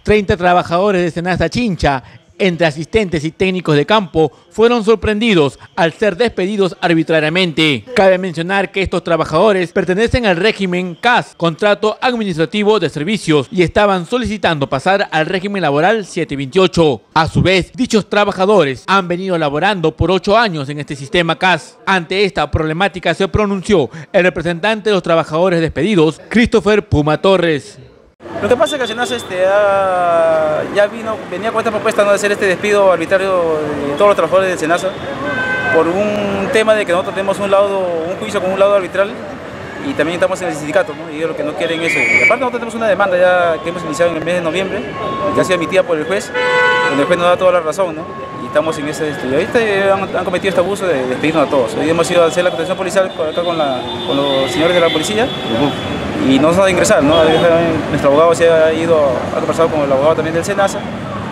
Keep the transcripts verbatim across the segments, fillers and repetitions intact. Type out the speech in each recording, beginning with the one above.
treinta trabajadores de Senasa Chincha, entre asistentes y técnicos de campo, fueron sorprendidos al ser despedidos arbitrariamente. Cabe mencionar que estos trabajadores pertenecen al régimen C A S, Contrato Administrativo de Servicios, y estaban solicitando pasar al régimen laboral setecientos veintiocho. A su vez, dichos trabajadores han venido laborando por ocho años en este sistema C A S. Ante esta problemática se pronunció el representante de los trabajadores despedidos, Christopher Puma Torres. Lo que pasa es que Senasa este, ha, ya vino, venía con esta propuesta, ¿no?, de hacer este despido arbitrario de todos los trabajadores de Senasa por un tema de que nosotros tenemos un, laudo, un juicio con un laudo arbitral y también estamos en el sindicato, ¿no? Y ellos lo que no quieren es eso. Y aparte nosotros tenemos una demanda ya que hemos iniciado en el mes de noviembre, que ha sido emitida por el juez, donde el juez nos da toda la razón, ¿no? Y estamos en ese... Este, y ahorita han, han cometido este abuso de despedirnos a todos. Hoy hemos ido a hacer la contención policial acá con, la, con los señores de la policía. Uh-huh. Y no nos han de ingresar, ¿no? Nuestro abogado se ha ido, ha conversado con el abogado también del Senasa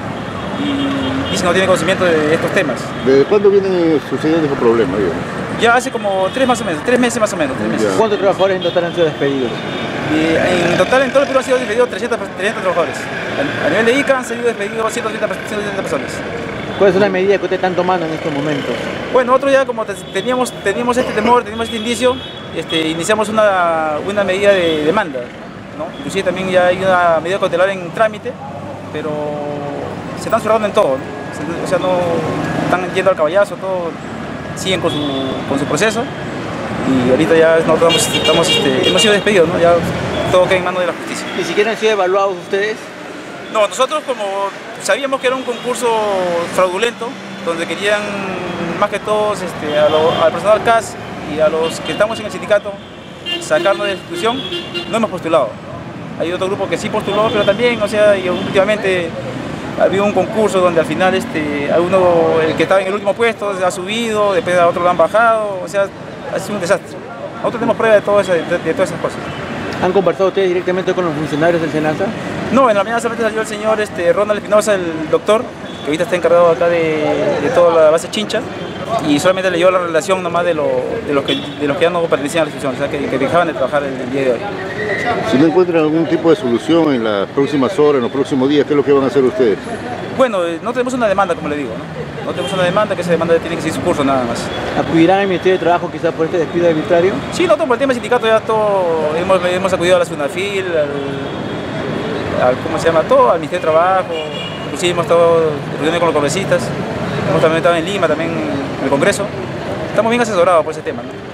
y dice que no tiene conocimiento de estos temas. ¿Desde cuándo viene sucediendo ese problema? Digamos? Ya hace como tres más o menos, tres meses más o menos. Tres meses. ¿Cuántos trabajadores en total han sido despedidos? Y en total en todo el Perú han sido despedidos trescientos, trescientos trabajadores. A nivel de I C A han sido despedidos ciento treinta personas. ¿Cuál es una medida que ustedes están tomando en estos momentos? Bueno, nosotros ya como teníamos, teníamos este temor, teníamos este indicio, este, iniciamos una, una medida de demanda, ¿no? Inclusive también ya hay una medida cautelar en trámite, pero se están cerrando en todo, ¿no? O sea, no están yendo al caballazo, todo, siguen con su, con su proceso y ahorita ya nosotros estamos, estamos, este, hemos sido despedidos, ¿no? Ya todo queda en manos de la justicia. ¿Ni siquiera han sido evaluados ustedes? No, nosotros como sabíamos que era un concurso fraudulento, donde querían más que todos este, a lo, al personal C A S y a los que estamos en el sindicato sacarnos de la institución, no hemos postulado. Hay otro grupo que sí postuló, pero también, o sea, y últimamente había un concurso donde al final este, a uno, el que estaba en el último puesto ha subido, después a otro lo han bajado, o sea, ha sido un desastre. Nosotros tenemos prueba de, todo eso, de, de todas esas cosas. ¿Han conversado ustedes directamente con los funcionarios del Senasa? No, en la mañana solamente salió el señor este, Ronald Espinosa, el doctor, que ahorita está encargado acá de, de toda la base Chincha, y solamente leyó la relación nomás de, lo, de, los, que, de los que ya no pertenecían a la institución, o sea, que, que dejaban de trabajar el, el día de hoy. Si no encuentran algún tipo de solución en las próximas horas, en los próximos días, ¿qué es lo que van a hacer ustedes? Bueno, no tenemos una demanda, como le digo, ¿no? No tenemos una demanda, que esa demanda tiene que seguir su curso nada más. ¿Acudirán al Ministerio de Trabajo quizás por este despido arbitrario? Sí, nosotros por el tema del sindicato ya todo, hemos, hemos acudido a la SUNAFIL, al, al, ¿cómo se llama? Todo, al Ministerio de Trabajo, inclusive hemos estado reuniendo con los congresistas, hemos también estado en Lima, también en el Congreso. Estamos bien asesorados por ese tema, ¿no?